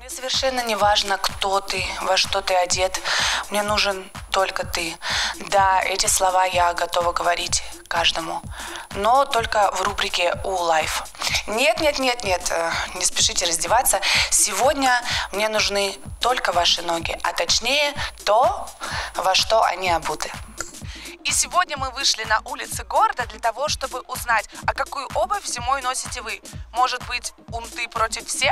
Мне совершенно не важно, кто ты, во что ты одет. Мне нужен только ты. Да, эти слова я готова говорить каждому, но только в рубрике «У-Лайф». Нет, не спешите раздеваться. Сегодня мне нужны только ваши ноги, а точнее то, во что они обуты. И сегодня мы вышли на улицы города для того, чтобы узнать, а какую обувь зимой носите вы? Может быть, унты против всех?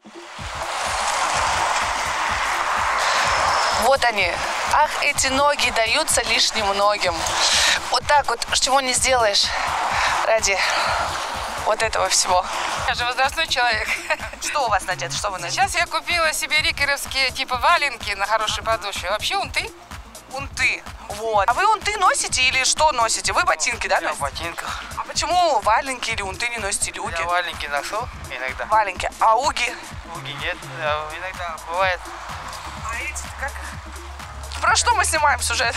Вот они. Ах, эти ноги даются лишним многим. Вот так вот, чего не сделаешь ради вот этого всего. Я же возрастной человек. Что у вас надето? Что вы надето? Сейчас я купила себе рикеровские типа валенки на хорошей подошве. Вообще унты. Унты. Вот. А вы унты носите или что носите? Вы ботинки, да, Я носите? в ботинках. А почему валенки или унты не носите, или уги? Я валенки ношу иногда. Валенки. А уги? Уги нет, иногда бывает. А эти как их? Про что мы снимаем сюжет?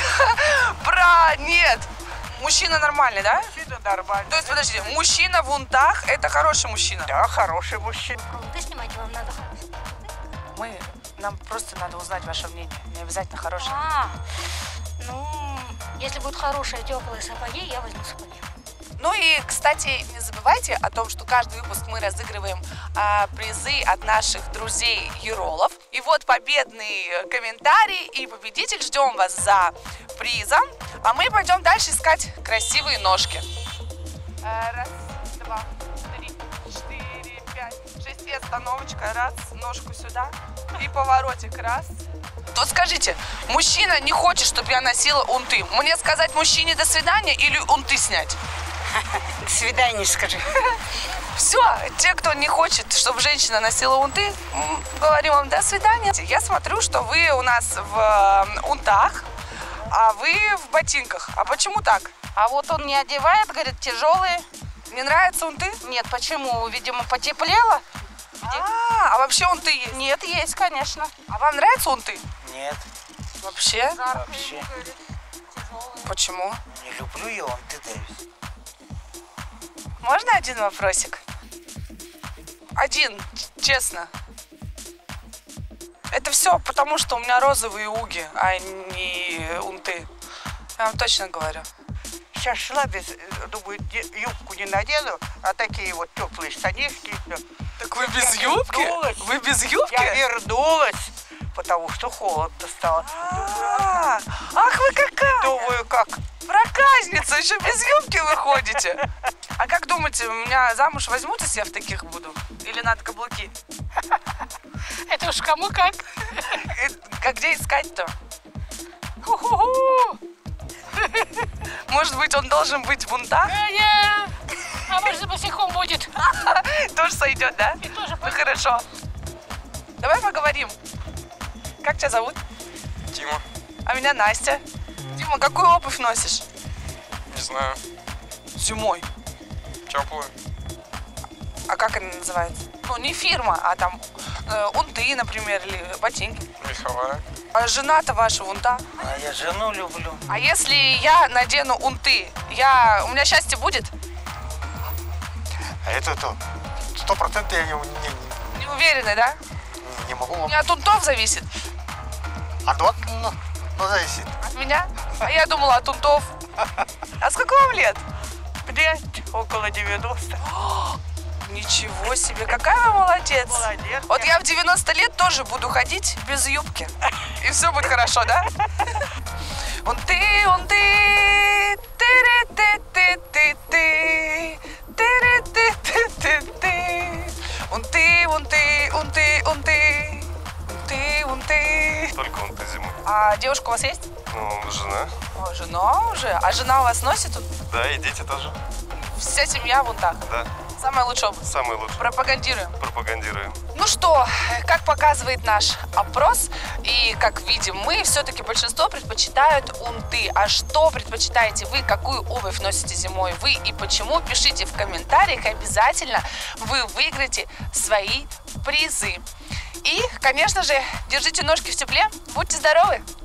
Нет. Мужчина нормальный, да? Мужчина нормально. То есть, подождите, мужчина в унтах – это хороший мужчина? Да, хороший мужчина. Ты снимать вам надо хорошо. Нам просто надо узнать ваше мнение. Не обязательно хорошее. Ну, если будут хорошие теплые сапоги, я возьму сапоги. Ну и, кстати, не забывайте о том, что каждый выпуск мы разыгрываем призы от наших друзей Юролов. И вот победный комментарий и победитель. Ждем вас за призом. А мы пойдем дальше искать красивые ножки. Раз, два, три, четыре, пять, шесть. И остановочка. Раз, ножку сюда. И поворотик. Раз. Вот скажите, мужчина не хочет, чтобы я носила унты. Мне сказать мужчине до свидания или унты снять? До свидания, скажи. Все, те, кто не хочет, чтобы женщина носила унты, говорю вам до свидания. Я смотрю, что вы у нас в унтах, а вы в ботинках. А почему так? А вот он не одевает, говорит, тяжелые. Не нравятся унты? Нет, почему? Видимо, потеплело. А вообще унты есть? Нет, есть, конечно. А вам нравятся унты? Нет, Вообще? вообще. Почему? Не люблю я унты даюсь. Можно один вопросик? Один, честно. Это все потому, что у меня розовые уги, а не унты. Я вам точно говорю. Сейчас шла без, думаю, юбку не надену, а такие вот теплые штанишки. Так вы без юбки? вернулась. Вы без юбки? Я вернулась, потому что холодно стало. Ах вы какая! Думаю, как Проказница, еще без юбки выходите. А как думаете, меня замуж возьмут, если я в таких буду? Или надо каблуки? Это уж кому как. Как где искать-то? Может быть, он должен быть в унтах? А может, босиком будет. Тоже сойдет, да? И тоже Ну хорошо. Давай поговорим. Как тебя зовут? Тима, А меня Настя. Дима, какую обувь носишь? не знаю, Зимой. теплую. А как она называется? Ну, не фирма, а там унты, например, или ботинки. Меховая. А жена-то ваша унта. А я жену люблю. А если я надену унты, у меня счастье будет? А это 100% я Не уверены, да? не могу Не вам. от унтов зависит. А вот, ну зависит. От меня? А я думала от унтов. А сколько вам лет? лет, около 90. Ничего себе, какая вы молодец. Молодец. Вот я в 90 лет тоже буду ходить без юбки. И все будет хорошо, да? Унты, унты, тыры-ты-ты-ты-ты, тыры-ты-ты-ты-ты. Унты, унты, унты, унты, унты, унты. Только он по зимой. А девушка у вас есть? Ну, жена. О, жена уже? А жена у вас носит? Да, и дети тоже. Вся семья в унтах. Да, Самая лучшая обувь. самый лучший. Пропагандируем. Пропагандируем. Ну что, как показывает наш опрос, и как видим мы, все-таки большинство предпочитают унты. А что предпочитаете вы, какую обувь носите зимой вы и почему? Пишите в комментариях, обязательно вы выиграете свои призы. И, конечно же, держите ножки в тепле, будьте здоровы!